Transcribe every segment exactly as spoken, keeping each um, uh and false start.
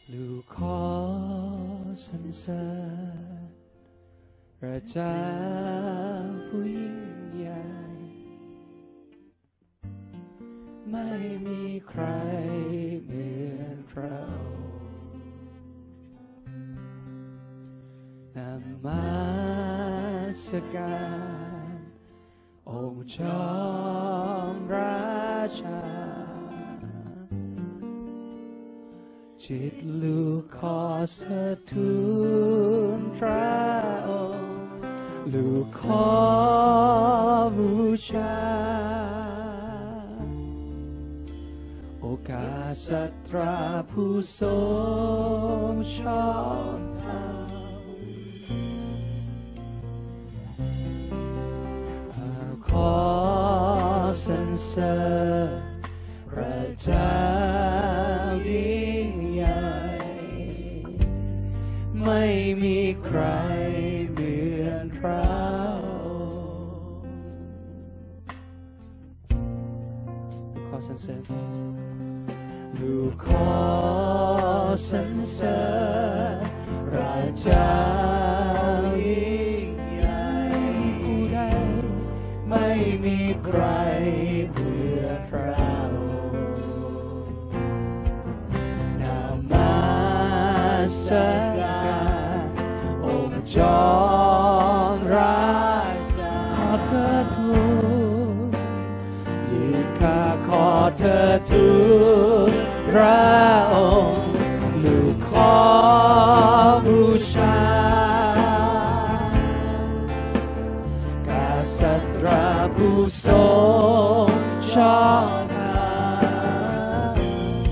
ลูกขอสรรเสริญพระเจ้าผู้ยิ่งใหญ่ไม่มีใครเหมือนพระองค์นมัสการองค์จอมราชาจิตลูกขอสะทูลพระองค์ลูกขอบูชาโอกาสสัตราผู้ทรงชอบธรรมขอสรรเสริญพระเจ้ายิ่งใหญ่ไม่มีใครเหมือนพระองค์ขอสรรเสริญลูกขอสรรเสริญพระเจ้ายิ่งใหญ่ผู้ใดไม่มีใครเหมือนพระองค์นามัสการองค์จอมราชาขอเธอทูลยิ่งข้าขอเธอทูลพระองค์ลูกขอบูชากษัตริย์ผู้ทรงชอบธรรม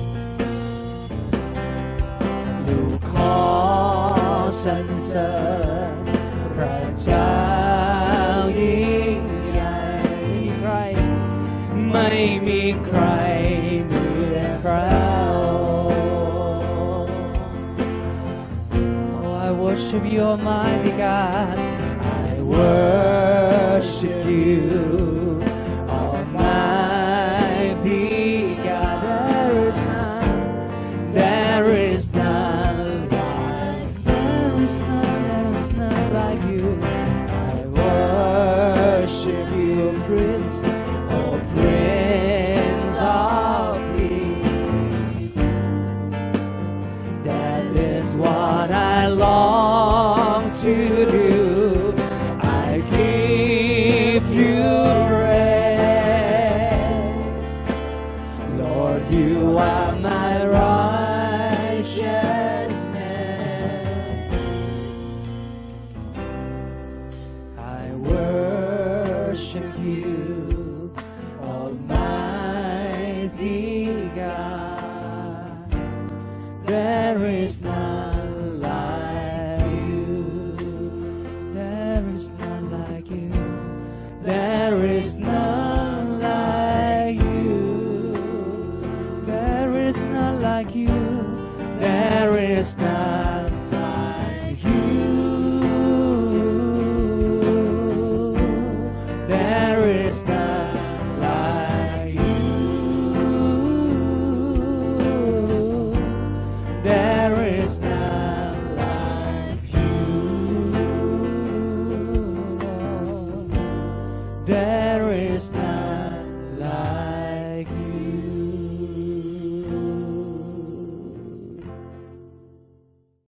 ลูกขอสรรเสริญพระเจ้ายิ่งใหญ่ใครไม่มีใครเหมือนพระองค์ Oh, I worship you, Almighty God. I worship you, Almighty God. There is none, there is none like, there is none, there is none like you. I worship you, Prince, oh Prince of Peace. That is what I long to do.I give you praise, Lord, you are my righteousness. I worship you, Almighty God. There is none like you.There is none like you. There is none like you. There is none like you. There is none